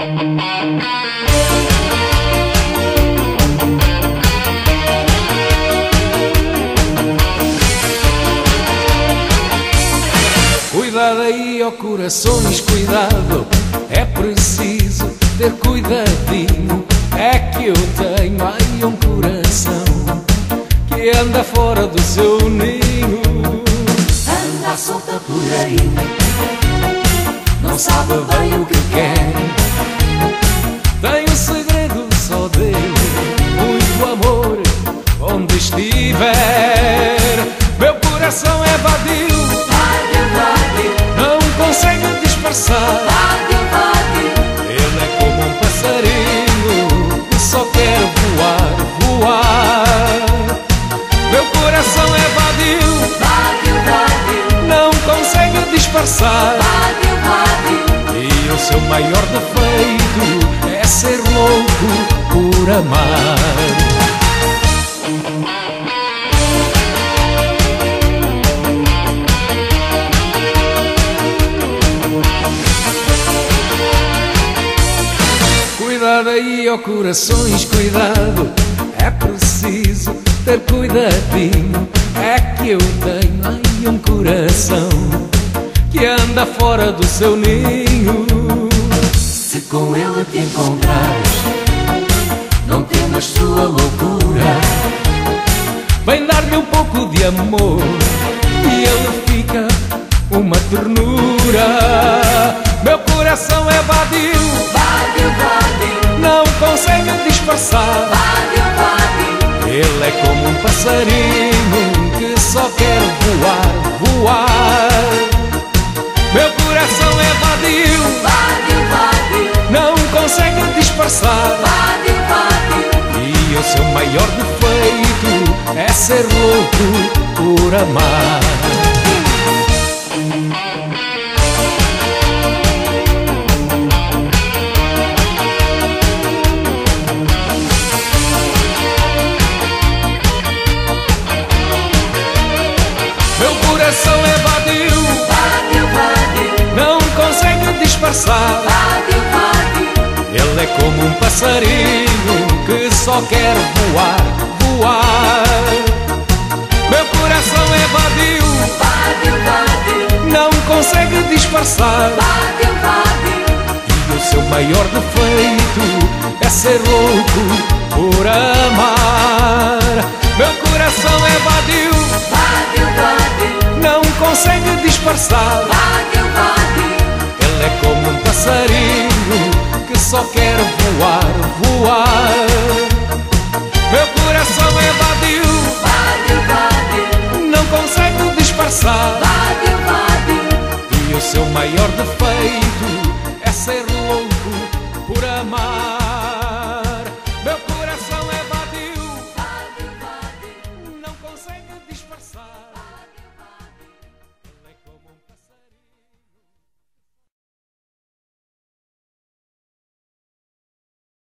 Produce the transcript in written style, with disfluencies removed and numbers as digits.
Cuidado aí, ó corações, cuidado, é preciso ter cuidadinho. É que eu tenho aí um coração que anda fora do seu ninho. Anda solta por aí, Não sabe bem o que quer. Tem um segredo só dele, muito amor onde estiver. Meu coração é vadio, não consegue disfarçar. Ele é como um passarinho que só quer voar, voar. Meu coração é vadio, não consegue disfarçar. E o seu maior defeito é ser louco por amar. Cuidado aí, ó corações, cuidado, é preciso ter cuidadinho. É que eu tenho aí um coração que anda fora do seu ninho. se com ele te encontrares, não temas sua loucura. Vem dar-lhe um pouco de amor e ele fica uma ternura. Meu coração é vadio, não consegue disfarçar. Ele é como um passarinho que só quer voar, voar. Meu coração é vadio, não consegue disfarçar. E o seu maior defeito é ser louco por amar. Meu coração é vadio, não consegue disfarçar. Ele é como um passarinho que só quer voar, voar. Meu coração é vadio, não consegue disfarçar. E o seu maior defeito é ser louco por amar. Meu coração é vadio, não consegue disfarçar. Ele é como um passarinho que só quer voar, voar. Meu coração é vadio, não consegue disfarçar. E o seu maior defeito é ser louco por amar.